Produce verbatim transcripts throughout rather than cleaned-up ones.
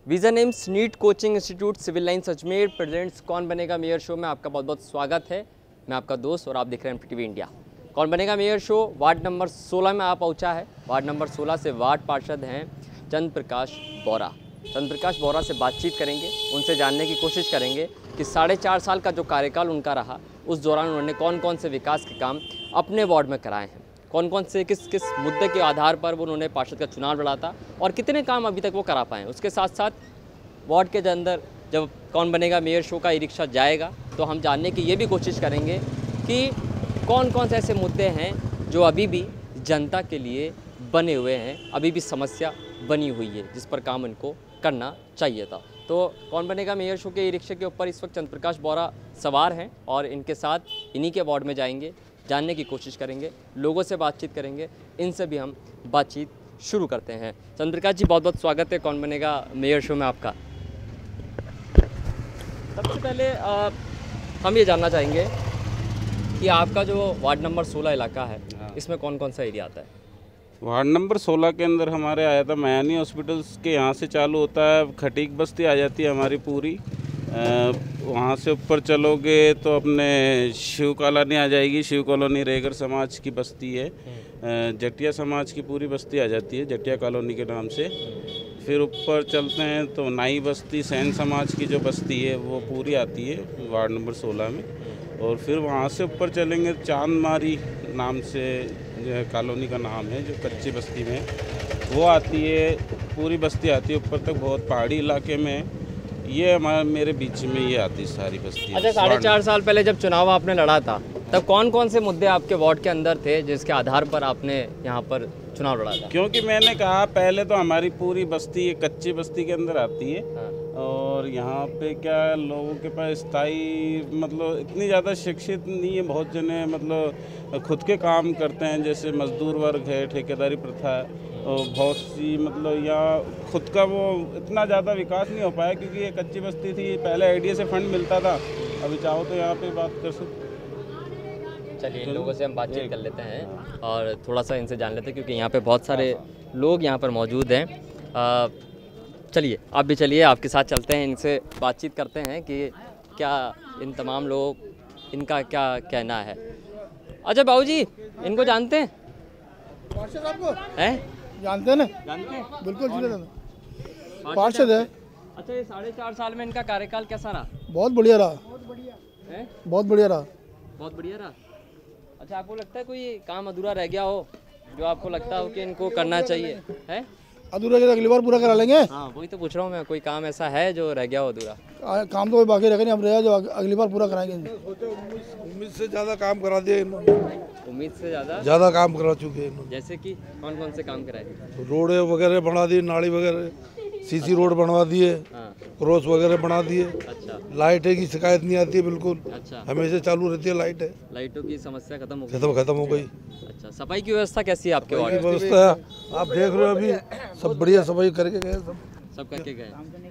Vision AIIMS NEET coaching institute civil lines Ajmer presents कौन बनेगा mayor show में आपका बहुत बहुत स्वागत है। मैं आपका दोस्त और आप देख रहे हैं टीवी इंडिया। कौन बनेगा मेयर शो वार्ड नंबर सोलह में आप पहुंचा है। वार्ड नंबर सोलह से वार्ड पार्षद हैं चंद्र प्रकाश बोरा। चंद्र प्रकाश बोरा से बातचीत करेंगे, उनसे जानने की कोशिश करेंगे कि साढ़े चार साल का जो कार्यकाल उनका रहा उस दौरान उन्होंने कौन कौन से विकास के काम अपने वार्ड में कराए हैं, कौन कौन से किस किस मुद्दे के आधार पर वो उन्होंने पार्षद का चुनाव लड़ा था और कितने काम अभी तक वो करा पाए। उसके साथ साथ वार्ड के अंदर जब कौन बनेगा मेयर शो का ई रिक्शा जाएगा तो हम जानने की ये भी कोशिश करेंगे कि कौन कौन से ऐसे मुद्दे हैं जो अभी भी जनता के लिए बने हुए हैं, अभी भी समस्या बनी हुई है जिस पर काम इनको करना चाहिए था। तो कौन बनेगा मेयर शो के ई रिक्शे के ऊपर इस वक्त चंद्र प्रकाश बोरा सवार हैं और इनके साथ इन्हीं के वार्ड में जाएंगे, जानने की कोशिश करेंगे, लोगों से बातचीत करेंगे। इनसे भी हम बातचीत शुरू करते हैं। चंद्र प्रकाश जी बहुत बहुत स्वागत है कौन बनेगा मेयर शो में आपका। सबसे पहले आ, हम ये जानना चाहेंगे कि आपका जो वार्ड नंबर सोलह इलाका है इसमें कौन कौन सा एरिया आता है। वार्ड नंबर सोलह के अंदर हमारे आया था मयानी हॉस्पिटल्स के यहाँ से चालू होता है, खटीक बस्ती आ जाती है हमारी पूरी, वहाँ से ऊपर चलोगे तो अपने शिव कॉलोनी आ जाएगी। शिव कॉलोनी रेगर समाज की बस्ती है, जटिया समाज की पूरी बस्ती आ जाती है जटिया कॉलोनी के नाम से। फिर ऊपर चलते हैं तो नाई बस्ती सैन समाज की जो बस्ती है वो पूरी आती है वार्ड नंबर सोलह में। और फिर वहाँ से ऊपर चलेंगे चांदमारी नाम से कॉलोनी का नाम है जो कच्ची बस्ती में वो आती है, पूरी बस्ती आती है ऊपर तक, बहुत पहाड़ी इलाके में। ये हमारे मेरे बीच में ये आती सारी बस्ती। अच्छा, साढ़े चार साल पहले जब चुनाव आपने लड़ा था तब कौन कौन से मुद्दे आपके वार्ड के अंदर थे जिसके आधार पर आपने यहाँ पर चुनाव लड़ा था? क्योंकि मैंने कहा पहले तो हमारी पूरी बस्ती कच्ची बस्ती के अंदर आती है। हाँ। और यहाँ पे क्या लोगों के पास स्थायी मतलब इतनी ज़्यादा शिक्षित नहीं है, बहुत जने मतलब खुद के काम करते हैं, जैसे मजदूर वर्ग है, ठेकेदारी प्रथा है, और बहुत सी मतलब यहाँ खुद का वो इतना ज़्यादा विकास नहीं हो पाया क्योंकि ये कच्ची बस्ती थी। पहले आई डी ए से फंड मिलता था, अभी चाहो तो यहाँ पे बात कर सकते। चलिए इन लोगों से हम बातचीत कर लेते हैं और थोड़ा सा इनसे जान लेते हैं क्योंकि यहाँ पे बहुत सारे लोग यहाँ पर मौजूद हैं। चलिए आप भी चलिए, आपके साथ चलते हैं, इनसे बातचीत करते हैं कि क्या इन तमाम लोग इनका क्या कहना है। अच्छा बाबूजी, इनको जानते हैं? पार्षद आपको हैं? जानते हैं ना? जानते हैं बिल्कुल पार्षद है। अच्छा, ये साढ़े चार साल में इनका कार्यकाल कैसा रहा? बहुत बढ़िया रहा। बहुत बढ़िया है? बहुत बढ़िया रहा। बहुत बढ़िया रहा। अच्छा, आपको लगता है कोई काम अधूरा रह गया हो जो आपको लगता हो कि इनको करना चाहिए? है अधूरा के अगली बार पूरा करा लेंगे। हाँ वही तो पूछ रहा हूँ मैं, कोई काम ऐसा है जो रह गया हो अधूरा? काम तो कोई बाकी रखे नहीं, हम रहे जो अगली बार पूरा कराएंगे। उम्मीद से ज्यादा काम करा दिए इन्होंने। उम्मीद से ज्यादा ज्यादा काम करा चुके हैं। जैसे कि कौन कौन से काम कराए? रोड वगैरह बना दिए, नाली वगैरह, सीसी रोड बनवा दिए, क्रॉस वगैरह बना दिए। अच्छा। लाइट की शिकायत नहीं आती है बिल्कुल। अच्छा। हमेशा चालू रहती है लाइट है। लाइटों की समस्या खत्म हो गई? खत्म खत्म हो गई। अच्छा, सफाई की व्यवस्था कैसी है आपके वार्ड? व्यवस्था आप देख रहे हो अभी सब बढ़िया सफाई करके गए, सब सब करके गए।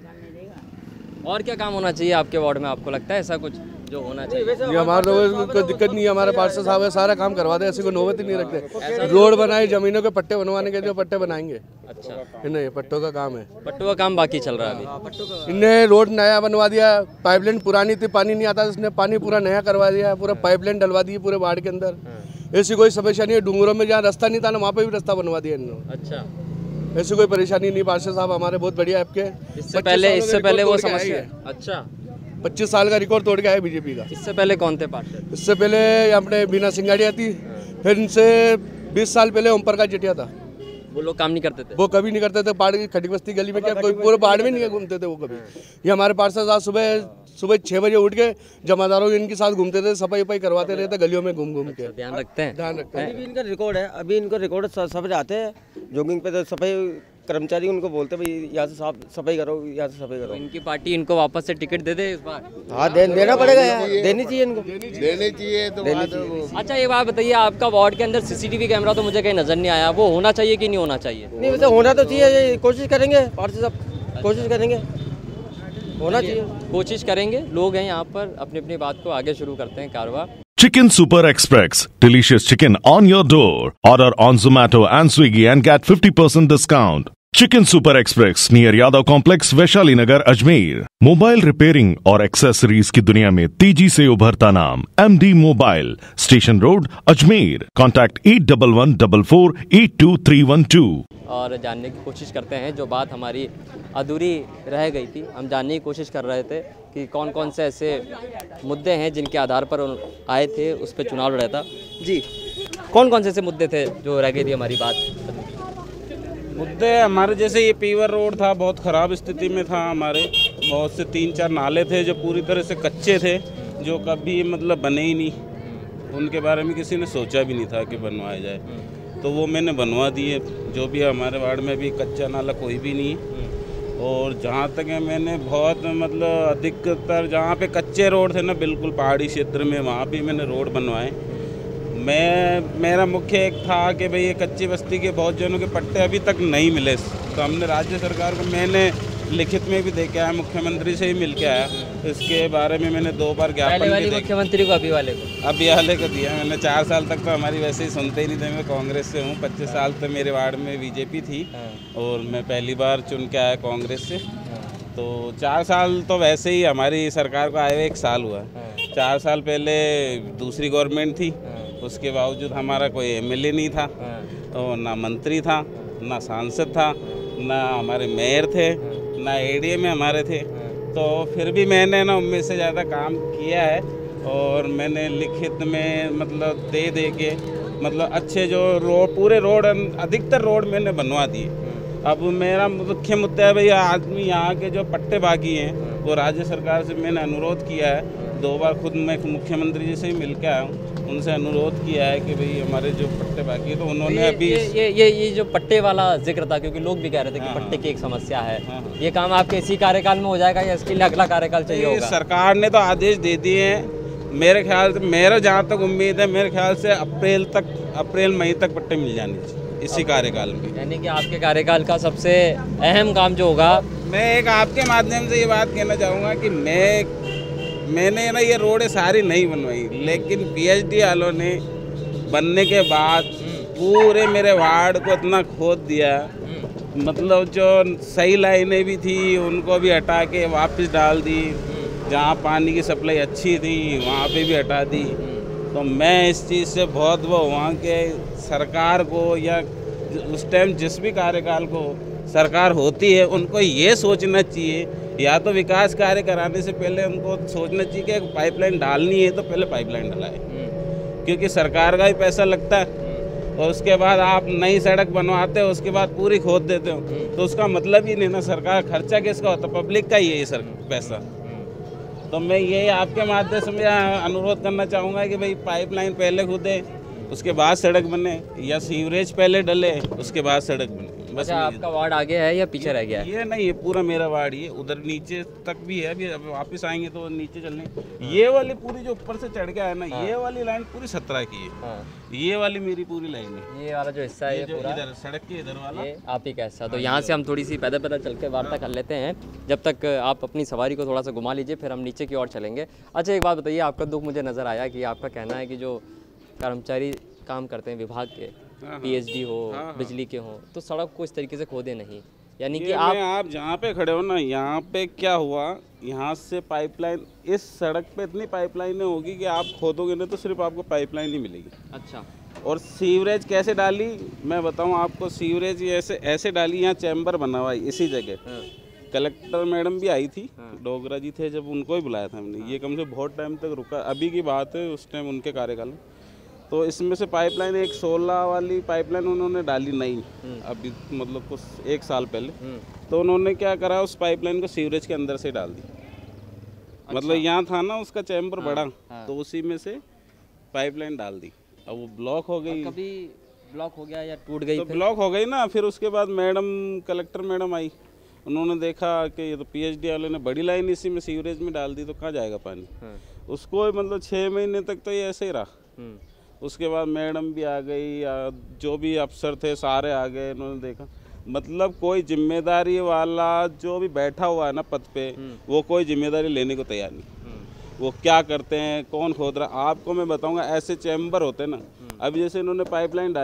और क्या काम होना चाहिए आपके वार्ड में, आपको लगता है ऐसा कुछ जो होना चाहिए? जी हमारे तो कोई दिक्कत नहीं है, हमारे पार्षद साहब है, सारा काम करवा दे, ऐसी कोई नौबत ही नहीं रखते। रोड बनाए, जमीनों के पट्टे बनवाने के लिए पट्टे बनाएंगे। अच्छा, नहीं पट्टों का काम है, पट्टों का काम बाकी चल रहा है अभी। इनने रोड नया बनवा दिया, पाइपलाइन पुरानी थी, पानी नहीं आता, इसने पानी पूरा नया करवा दिया, पूरा पाइपलाइन डलवा दी पूरे वार्ड के अंदर। ऐसी कोई समस्या नहीं है। डूंगरों में जहाँ रास्ता नहीं था ना वहाँ पे भी रास्ता बनवा दिया इन्होंने। अच्छा, ऐसी कोई परेशानी नहीं। पार्षद साहब हमारे बहुत बढ़िया आपके। इससे पहले इससे पहले वो समस्या है। अच्छा, पच्चीस साल का रिकॉर्ड तोड़ के आए बीजेपी का। इससे पहले कौन थे पार्षद? इससे पहले अपने बीना सिंगाड़िया थी, फिर इनसे बीस साल पहले ओम प्रकाश जटिया था। वो लोग काम नहीं करते थे? वो कभी नहीं करते थे। पहाड़ की खटी बस्ती गली में क्या कोई पूरे पहाड़ में नहीं घूमते थे वो कभी। ये हमारे पार्षद साहब सुबह सुबह छः बजे उठ के जमादारों के इनके साथ घूमते थे, सफाई वफाई करवाते रहते गलियों में घूम घूम के। ध्यान रखते हैं? ध्यान रखते हैं। अभी इनका रिकॉर्ड है, अभी इनको रिकॉर्ड सब जाते हैं जॉगिंग पे, तो सफाई कर्मचारी उनको बोलते भाई यहाँ से साफ सफाई करो, यहाँ से सफाई करो। तो इनकी पार्टी इनको वापस से टिकट दे दे इस बार? हाँ दे, देना पड़ेगा यार, देनी चाहिए इनको, देनी चाहिए तो देनी चाहिए। अच्छा, ये बात बताइए, आपका वार्ड के अंदर सीसीटीवी कैमरा तो मुझे कहीं नजर नहीं आया, वो होना चाहिए कि नहीं होना चाहिए? नहीं वैसे होना तो चाहिए, कोशिश करेंगे पार्षद साहब, कोशिश करेंगे, होना चाहिए, कोशिश करेंगे। लोग हैं यहाँ पर, अपनी अपनी बात को आगे शुरू करते हैं कारवा। Chicken Super Express. Delicious chicken on your door. Order on Zomato and Swiggy and get fifty percent discount. Chicken super express near Yadav complex Vaishali Nagar Ajmer. Mobile repairing और एक्सेसरीज की दुनिया में तेजी से उभरता नाम M D mobile, station road Ajmer. Contact at double one double four eight two three one two. और जानने की कोशिश करते हैं, जो बात हमारी अधूरी रह गई थी, हम जानने की कोशिश कर रहे थे कि कौन कौन से ऐसे मुद्दे हैं जिनके आधार पर आए थे, उस पर चुनाव लड़ा था। जी, कौन कौन से ऐसे मुद्दे थे जो रह गई थी हमारी बात? मुद्दे हमारे जैसे ये पीवर रोड था, बहुत ख़राब स्थिति में था हमारे। बहुत से तीन चार नाले थे जो पूरी तरह से कच्चे थे, जो कभी मतलब बने ही नहीं, उनके बारे में किसी ने सोचा भी नहीं था कि बनवाया जाए, तो वो मैंने बनवा दिए। जो भी हमारे वार्ड में भी कच्चा नाला कोई भी नहीं है। और जहाँ तक है, मैंने बहुत मतलब अधिकतर जहाँ पे कच्चे रोड थे ना, बिल्कुल पहाड़ी क्षेत्र में, वहाँ भी मैंने रोड बनवाए। मैं मेरा मुख्य एक था कि भाई ये कच्ची बस्ती के बहुत जनों के पट्टे अभी तक नहीं मिले, तो हमने राज्य सरकार को, मैंने लिखित में भी दे के आया, मुख्यमंत्री से ही मिल के आया। इसके बारे में मैंने दो बार ज्ञापन भी दिया, मुख्यमंत्री को, अभी वाले को अभी वाले को दिया मैंने। चार साल तक तो हमारी वैसे ही सुनते ही नहीं थे। मैं कांग्रेस से हूँ, पच्चीस साल तो मेरे वार्ड में बीजेपी थी और मैं पहली बार चुन के आया कांग्रेस से। तो चार साल तो वैसे ही हमारी सरकार को आए हुए एक साल हुआ। चार साल पहले दूसरी गवर्नमेंट थी, उसके बावजूद हमारा कोई एमएलए नहीं था, तो ना मंत्री था, ना सांसद था, ना हमारे मेयर थे, ना एडीए में हमारे थे। तो फिर भी मैंने ना उम्मीद से ज़्यादा काम किया है और मैंने लिखित में मतलब दे दे के मतलब अच्छे जो रोड, पूरे रोड, अधिकतर रोड मैंने बनवा दिए। अब मेरा मुख्य मुद्दा है भैया, आदमी यहाँ के जो पट्टे बाकी हैं वो राज्य सरकार से मैंने अनुरोध किया है। दो बार खुद मैं मुख्यमंत्री जी से ही मिल के आया हूँ, उनसे अनुरोध किया है कि भाई हमारे जो पट्टे बाकी है, तो उन्होंने ये, अभी ये ये ये ये जो पट्टे वाला जिक्र था, क्योंकि लोग भी कह रहे थे कि हाँ, पट्टे की एक समस्या है, हाँ, ये काम आपके इसी कार्यकाल में हो जाएगा या इसके लिए अगला कार्यकाल चाहिए होगा? सरकार ने तो आदेश दे दिए हैं। मेरे ख्याल से, मेरा जहाँ तक उम्मीद है, मेरे ख्याल से अप्रैल तक, अप्रैल मई तक पट्टे मिल जाने चाहिए इसी कार्यकाल में। यानी कि आपके कार्यकाल का सबसे अहम काम जो होगा। मैं एक आपके माध्यम से ये बात कहना चाहूँगा कि मैं मैंने ना ये रोडें सारी नहीं बनवाई, लेकिन पीएचडी वालों ने बनने के बाद पूरे मेरे वार्ड को इतना खोद दिया, मतलब जो सही लाइनें भी थी उनको भी हटा के वापस डाल दी, जहाँ पानी की सप्लाई अच्छी थी वहाँ पे भी हटा दी। तो मैं इस चीज़ से बहुत वो वहाँ के सरकार को, या उस टाइम जिस भी कार्यकाल को सरकार होती है, उनको ये सोचना चाहिए, या तो विकास कार्य कराने से पहले उनको सोचना चाहिए कि एक पाइपलाइन डालनी है तो पहले पाइपलाइन डलाए, क्योंकि सरकार का भी पैसा लगता है। और उसके बाद आप नई सड़क बनवाते हो, उसके बाद पूरी खोद देते हो, तो उसका मतलब ही नहीं ना, सरकार खर्चा किसका होता, पब्लिक का ही है ये सर पैसा। तो मैं यही आपके माध्यम से मैं अनुरोध करना चाहूँगा कि भाई पाइपलाइन पहले खुदे, उसके बाद सड़क बने, या सीवरेज पहले डले उसके बाद सड़क बने। बस अच्छा, आपका वार्ड आगे है या पीछे रह गया है? ये नहीं, ये पूरा मेरा वार्ड ही है, उधर नीचे तक भी है। अभी अब वापस आएंगे तो नीचे चलने। ये वाली पूरी जो ऊपर से चढ़ के है ना, ये वाली लाइन पूरी सत्रह की है। हाँ। ये वाली मेरी पूरी लाइन है। ये वाला जो हिस्सा है, ये पूरा इधर सड़क के इधर वाला, ये आप ही का हिस्सा। तो यहाँ से हम थोड़ी सी पैदल पैदल चल के वार्ता कर लेते हैं, जब तक आप अपनी सवारी को थोड़ा सा घुमा लीजिए, फिर हम नीचे की ओर चलेंगे। अच्छा, एक बात बताइए, आपका दुख मुझे नज़र आया कि आपका कहना है कि जो कर्मचारी काम करते हैं विभाग के, पीएचडी हो, बिजली के हो, तो सड़क को इस तरीके से खोदे नहीं, यानी कि आप आप जहाँ पे खड़े हो ना, यहाँ पे क्या हुआ, यहाँ से पाइपलाइन, इस सड़क पे इतनी पाइपलाइनें होगी कि आप खोदोगे ना तो सिर्फ आपको पाइपलाइन ही मिलेगी। अच्छा। और सीवरेज कैसे डाली मैं बताऊँ आपको। सीवरेज ऐसे ऐसे डाली, यहाँ चैम्बर बना हुआ है इसी जगह। कलेक्टर मैडम भी आई थी, डोगरा जी थे जब, उनको ही बुलाया था हमने। ये कम से बहुत टाइम तक रुका, अभी की बात है, उस टाइम उनके कार्यकाल में। तो इसमें से पाइपलाइन एक सोलह वाली पाइपलाइन उन्होंने डाली नहीं, अभी मतलब कुछ एक साल पहले। तो उन्होंने क्या करा, उस पाइपलाइन को सीवरेज के अंदर से डाल दी। अच्छा। मतलब यहाँ था ना उसका चैम्बर हाँ, बड़ा हाँ। तो उसी में से पाइपलाइन डाल दी। अब वो ब्लॉक हो गई, कभी ब्लॉक हो गया या टूट गई, तो ब्लॉक हो गई ना। फिर उसके बाद मैडम, कलेक्टर मैडम आई, उन्होंने देखा कि ये तो पीएचडी वाले ने बड़ी लाइन इसी में सीवरेज में डाल दी, तो कहाँ जाएगा पानी। हाँ। उसको मतलब छः महीने तक तो ये ऐसे ही रहा। उसके बाद मैडम भी आ गई, या जो भी अफसर थे सारे आ गए, उन्होंने देखा, मतलब कोई जिम्मेदारी वाला जो भी बैठा हुआ है ना पद पे, वो कोई जिम्मेदारी लेने को तैयार नहीं। वो क्या करते हैं, कौन खोद रहा, आपको मैं बताऊंगा। ऐसे चैम्बर होते हैं ना, अभी जैसे इन्होंने पाइपलाइन डाली,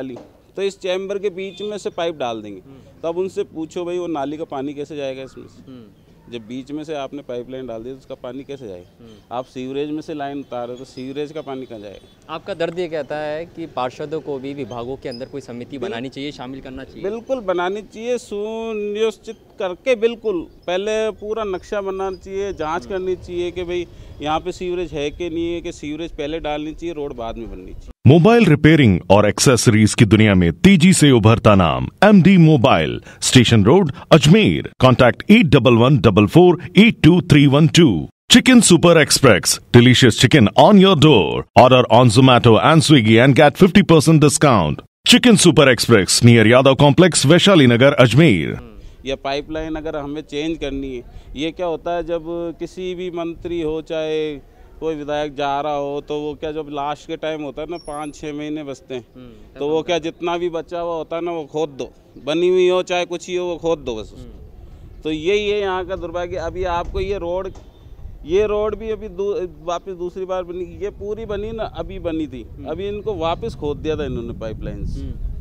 तो इस चैम्बर के बीच में से पाइप डाल देंगे। तो अब उनसे पूछो भाई वो नाली का पानी कैसे जाएगा इसमें से? जब बीच में से आपने पाइपलाइन डाल दी तो उसका पानी कैसे जाएगा? आप सीवरेज में से लाइन उतार रहे हो तो सीवरेज का पानी कहाँ जाएगा? आपका दर्द ये कहता है कि पार्षदों को भी विभागों के अंदर कोई समिति बनानी चाहिए, शामिल करना चाहिए। बिल्कुल बनानी चाहिए, सुनिश्चित करके बिल्कुल पहले पूरा नक्शा बनाना चाहिए, जांच करनी चाहिए कि भाई यहाँ पे सीवरेज है कि नहीं है, कि सीवरेज पहले डालनी चाहिए, रोड बाद में बननी चाहिए। मोबाइल रिपेयरिंग और एक्सेसरीज की दुनिया में तेजी से उभरता नाम M D mobile, station road, Ajmer. Contact at double one double four eight two three one two. Chicken Super Express, delicious chicken on your door. Order on Zomato and Swiggy and get fifty percent discount. Chicken Super Express near Yadav Complex, Vaishali Nagar, Ajmer. या pipeline अगर हमें change करनी है, ये क्या होता है जब किसी भी मंत्री हो चाहे कोई विधायक जा रहा हो तो वो क्या जब लास्ट के टाइम होता है ना, पाँच छः महीने बचते हैं, तो वो क्या जितना भी बचा हुआ होता है ना वो खोद दो, बनी हुई हो चाहे कुछ ही हो वो खोद दो बस उसको। तो यही है यहाँ का दुर्भाग्य। अभी आपको ये रोड ये रोड भी अभी दू, वापस दूसरी बार बनी, ये पूरी बनी ना अभी बनी थी, अभी इनको वापस खोद दिया था इन्होंने पाइपलाइंस।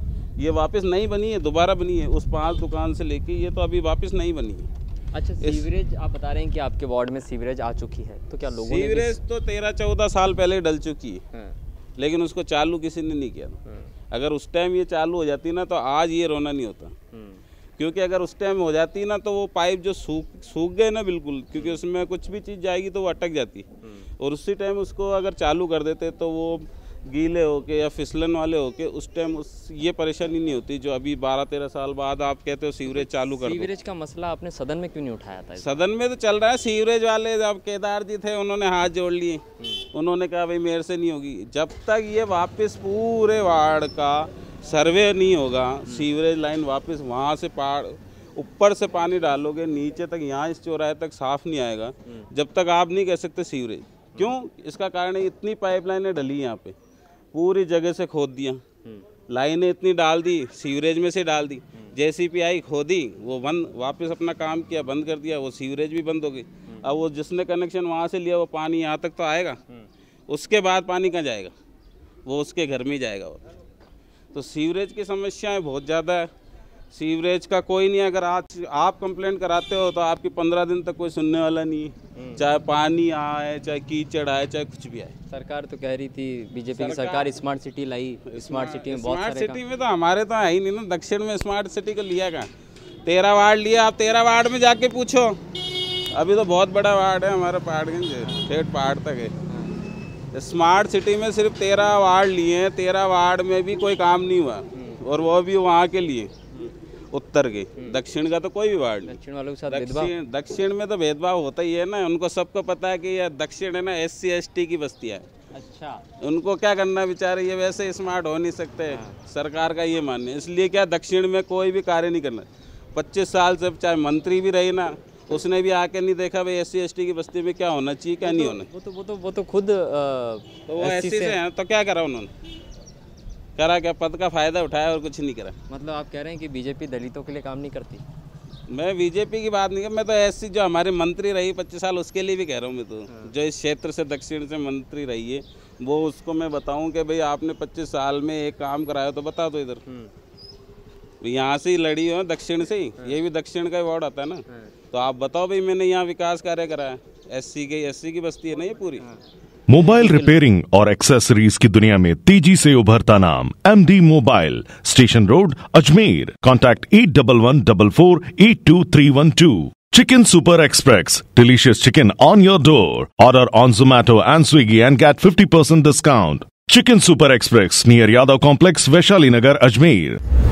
ये वापस नहीं बनी है, दोबारा बनी है उस पांच दुकान से लेके, ये तो अभी वापस नहीं बनी है। अच्छा, सीवरेज आप बता रहे हैं कि आपके वार्ड में सीवरेज आ चुकी है, तो क्या लोगों ने सीवरेज तो तेरह चौदह साल पहले डल चुकी है, लेकिन उसको चालू किसी ने नहीं किया था। अगर उस टाइम ये चालू हो जाती ना तो आज ये रोना नहीं होता, क्योंकि अगर उस टाइम हो जाती ना तो वो पाइप जो सूख सूख गए ना बिल्कुल, क्योंकि उसमें कुछ भी चीज़ जाएगी तो वो अटक जाती, और उसी टाइम उसको अगर चालू कर देते तो वो गीले होके या फिसलन वाले होके उस टाइम उस ये परेशानी नहीं होती जो अभी बारह तेरह साल बाद आप कहते हो सीवरेज चालू कर दो। सीवरेज का मसला आपने सदन में क्यों नहीं उठाया था? सदन में तो चल रहा है, सीवरेज वाले जब केदार जी थे उन्होंने हाथ जोड़ लिए, उन्होंने कहा भाई मेरे से नहीं होगी। जब तक ये वापस पूरे वार्ड का सर्वे नहीं होगा, सीवरेज लाइन वापस वहाँ से पहाड़ ऊपर से पानी डालोगे नीचे तक, यहाँ इस चौराहे तक साफ नहीं आएगा, जब तक आप नहीं कह सकते सीवरेज। क्यों? इसका कारण है इतनी पाइपलाइनें डली यहाँ पे, पूरी जगह से खोद दिया, लाइनें इतनी डाल दी, सीवरेज में से डाल दी, जेसीपी आई खोदी, वो बंद, वापस अपना काम किया, बंद कर दिया, वो सीवरेज भी बंद हो गई। अब वो जिसने कनेक्शन वहाँ से लिया वो पानी यहाँ तक तो आएगा, उसके बाद पानी कहाँ जाएगा? वो उसके घर में ही जाएगा। वो तो सीवरेज की समस्याएं बहुत ज़्यादा है। सीवरेज का कोई नहीं, अगर आज आप कंप्लेंट कराते हो तो आपकी पंद्रह दिन तक कोई सुनने वाला नहीं है, चाहे पानी आए चाहे कीचड़ आए चाहे कुछ भी आए। सरकार तो कह रही थी, बीजेपी की सरकार स्मार्ट सिटी लाई, स्मार्ट सिटी में बहुत स्मार्ट सारे सिटी में तो हमारे तो है ही नहीं ना, दक्षिण में स्मार्ट सिटी को लिया का तेरह वार्ड लिया। आप तेरह वार्ड में जाके पूछो, अभी तो बहुत बड़ा वार्ड है हमारा पहाड़गंज, ठेठ पहाड़ तक है। स्मार्ट सिटी में सिर्फ तेरह वार्ड लिए हैं, तेरह वार्ड में भी कोई काम नहीं हुआ, और वो भी वहाँ के लिए उत्तर के, दक्षिण का तो कोई भी वार्ड नहीं। दक्षिण वालों के साथ भेदभाव, दक्षिण दक्षिण में तो भेदभाव होता ही है ना, उनको सबको पता है कि ये दक्षिण है ना एस सी एस टी की बस्तियाँ है। अच्छा, उनको क्या करना बेचारे, ये वैसे स्मार्ट हो नहीं सकते, सरकार का ये मानना है। इसलिए क्या दक्षिण में कोई भी कार्य नहीं करना। पच्चीस साल से चाहे मंत्री भी रही ना, उसने भी आके नहीं देखा भाई एस सी एस टी की बस्ती में क्या होना चाहिए क्या नहीं होना। वो तो वो तो वो तो खुद तो वो एस सी से हैं, तो क्या करा उन्होंने? करा क्या? पद का फायदा उठाया और कुछ नहीं करा। मतलब आप कह रहे हैं कि बीजेपी दलितों के लिए काम नहीं करती? मैं बीजेपी की बात नहीं कर, मैं तो एससी जो हमारे मंत्री रही पच्चीस साल उसके लिए भी कह रहा हूँ मैं तो, जो इस क्षेत्र से दक्षिण से मंत्री रही है, वो उसको मैं बताऊँ कि भाई आपने पच्चीस साल में एक काम कराया तो बता दो इधर। यहाँ से ही लड़ी हो, दक्षिण से ही, ये भी दक्षिण का वार्ड आता है ना, तो आप बताओ भाई मैंने यहाँ विकास कार्य कराया। एससी के एससी की बस्ती है ना ये पूरी। मोबाइल रिपेयरिंग और एक्सेसरीज की दुनिया में तेजी से उभरता नाम M D mobile, station road, Ajmer. Contact at double one double four eight two three one two. Chicken Super Express, delicious chicken on your door. Order on Zomato and Swiggy and get fifty percent discount. Chicken Super Express near Yadav Complex, Vaishali Nagar, Ajmer.